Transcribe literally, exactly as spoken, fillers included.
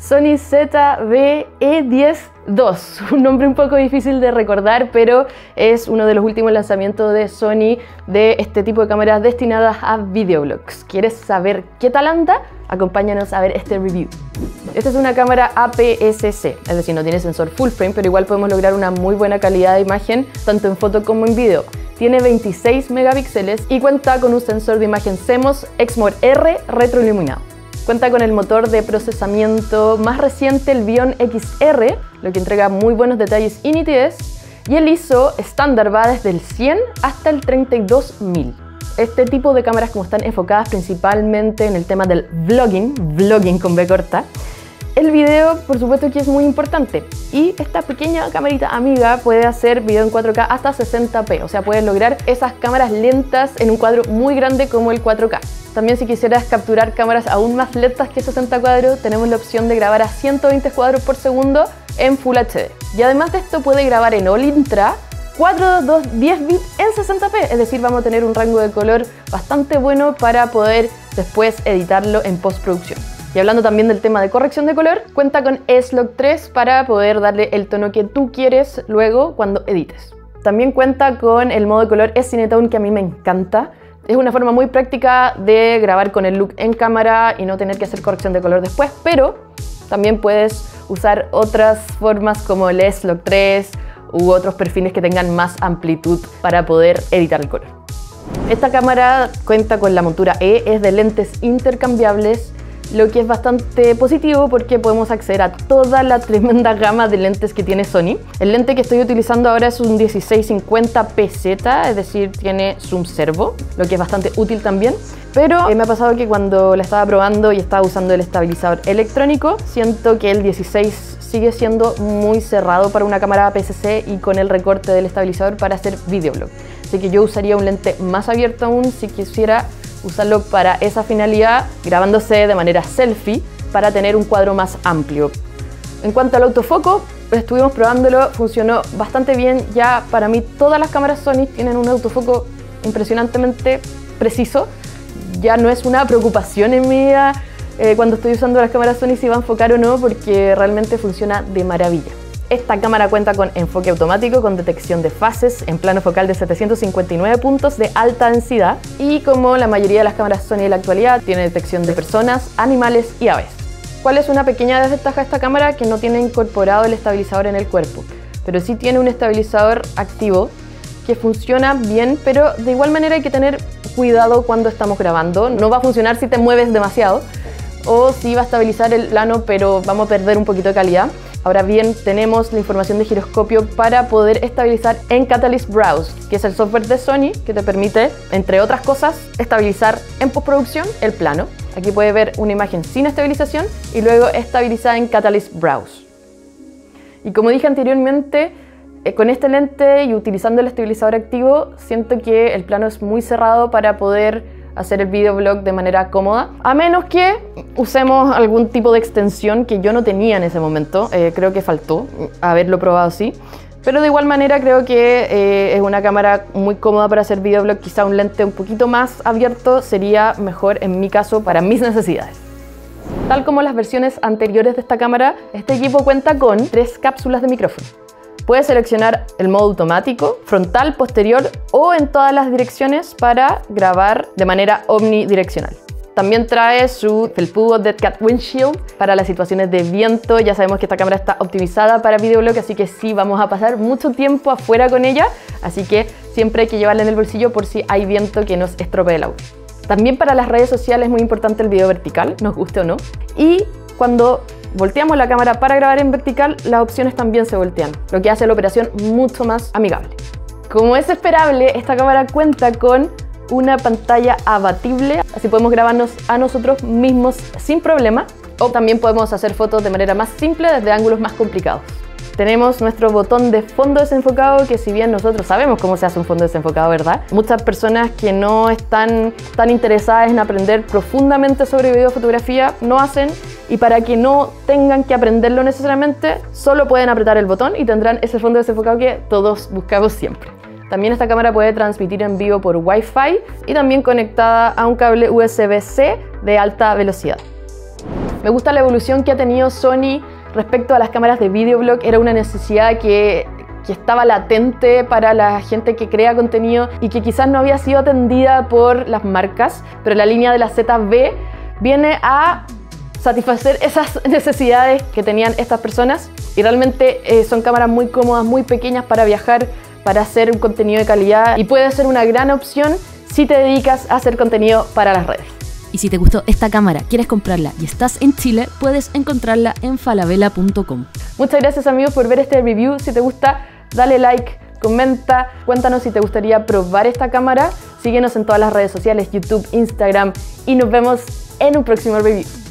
Sony Z V E diez dos, un nombre un poco difícil de recordar, pero es uno de los últimos lanzamientos de Sony de este tipo de cámaras destinadas a videoblogs. ¿Quieres saber qué tal anda? Acompáñanos a ver este review. Esta es una cámara A P S C, es decir, no tiene sensor full frame, pero igual podemos lograr una muy buena calidad de imagen, tanto en foto como en video. Tiene veintiséis megapíxeles y cuenta con un sensor de imagen CMOS Exmor R retroiluminado. Cuenta con el motor de procesamiento más reciente, el Bion X R, lo que entrega muy buenos detalles y nitidez, y el I S O estándar va desde el cien hasta el treinta y dos mil. Este tipo de cámaras, como están enfocadas principalmente en el tema del vlogging, vlogging con B corta, el video por supuesto que es muy importante, y esta pequeña camarita amiga puede hacer video en cuatro K hasta sesenta p, o sea, puedes lograr esas cámaras lentas en un cuadro muy grande como el cuatro K. También, si quisieras capturar cámaras aún más lentas que sesenta cuadros, tenemos la opción de grabar a ciento veinte cuadros por segundo en Full H D. Y además de esto, puede grabar en All Intra cuatro dos diez bits en sesenta p, es decir, vamos a tener un rango de color bastante bueno para poder después editarlo en postproducción. Y hablando también del tema de corrección de color, cuenta con S-Log tres para poder darle el tono que tú quieres luego cuando edites. También cuenta con el modo de color S-Cinetone, que a mí me encanta. Es una forma muy práctica de grabar con el look en cámara y no tener que hacer corrección de color después, pero también puedes usar otras formas como el S-Log tres u otros perfiles que tengan más amplitud para poder editar el color. Esta cámara cuenta con la montura E, es de lentes intercambiables, lo que es bastante positivo porque podemos acceder a toda la tremenda gama de lentes que tiene Sony. El lente que estoy utilizando ahora es un dieciséis cincuenta P Z, es decir, tiene zoom servo, lo que es bastante útil también. Pero eh, me ha pasado que cuando la estaba probando y estaba usando el estabilizador electrónico, siento que el dieciséis sigue siendo muy cerrado para una cámara A P S C y con el recorte del estabilizador para hacer videoblog. Así que yo usaría un lente más abierto aún si quisiera usarlo para esa finalidad, grabándose de manera selfie para tener un cuadro más amplio. En cuanto al autofoco, estuvimos probándolo, funcionó bastante bien. Ya para mí todas las cámaras Sony tienen un autofoco impresionantemente preciso. Ya no es una preocupación en mi vida eh, cuando estoy usando las cámaras Sony si va a enfocar o no, porque realmente funciona de maravilla. Esta cámara cuenta con enfoque automático, con detección de fases, en plano focal de setecientos cincuenta y nueve puntos de alta densidad, y como la mayoría de las cámaras Sony de la actualidad, tiene detección de personas, animales y aves. ¿Cuál es una pequeña desventaja de esta cámara? Que no tiene incorporado el estabilizador en el cuerpo, pero sí tiene un estabilizador activo que funciona bien, pero de igual manera hay que tener cuidado cuando estamos grabando. No va a funcionar si te mueves demasiado, o si va a estabilizar el plano, pero vamos a perder un poquito de calidad. Ahora bien, tenemos la información de giroscopio para poder estabilizar en Catalyst Browse, que es el software de Sony que te permite, entre otras cosas, estabilizar en postproducción el plano. Aquí puedes ver una imagen sin estabilización y luego estabilizada en Catalyst Browse. Y como dije anteriormente, eh, con este lente y utilizando el estabilizador activo, siento que el plano es muy cerrado para poder hacer el videoblog de manera cómoda, a menos que usemos algún tipo de extensión que yo no tenía en ese momento. Eh, creo que faltó haberlo probado así, pero de igual manera creo que eh, es una cámara muy cómoda para hacer videoblog. Quizá un lente un poquito más abierto sería mejor en mi caso para mis necesidades. Tal como las versiones anteriores de esta cámara, este equipo cuenta con tres cápsulas de micrófono. Puedes seleccionar el modo automático, frontal, posterior o en todas las direcciones para grabar de manera omnidireccional. También trae su felpudo Dead Cat Windshield para las situaciones de viento. Ya sabemos que esta cámara está optimizada para videoblog, así que sí vamos a pasar mucho tiempo afuera con ella, así que siempre hay que llevarla en el bolsillo por si hay viento que nos estropee el audio. También para las redes sociales es muy importante el video vertical, nos guste o no. Y cuando volteamos la cámara para grabar en vertical, las opciones también se voltean, lo que hace la operación mucho más amigable. Como es esperable, esta cámara cuenta con una pantalla abatible, así podemos grabarnos a nosotros mismos sin problema, o también podemos hacer fotos de manera más simple desde ángulos más complicados. Tenemos nuestro botón de fondo desenfocado, que si bien nosotros sabemos cómo se hace un fondo desenfocado, ¿verdad? Muchas personas que no están tan interesadas en aprender profundamente sobre videofotografía no hacen, y para que no tengan que aprenderlo necesariamente, solo pueden apretar el botón y tendrán ese fondo desenfocado que todos buscamos siempre. También esta cámara puede transmitir en vivo por Wi-Fi y también conectada a un cable U S B C de alta velocidad. Me gusta la evolución que ha tenido Sony respecto a las cámaras de videoblog. Era una necesidad que, que estaba latente para la gente que crea contenido y que quizás no había sido atendida por las marcas, pero la línea de la Z V viene a satisfacer esas necesidades que tenían estas personas y realmente eh, son cámaras muy cómodas, muy pequeñas para viajar, para hacer un contenido de calidad y puede ser una gran opción si te dedicas a hacer contenido para las redes. Y si te gustó esta cámara, quieres comprarla y estás en Chile, puedes encontrarla en falabella punto com. Muchas gracias amigos por ver este review. Si te gusta, dale like, comenta, cuéntanos si te gustaría probar esta cámara. Síguenos en todas las redes sociales, YouTube, Instagram y nos vemos en un próximo review.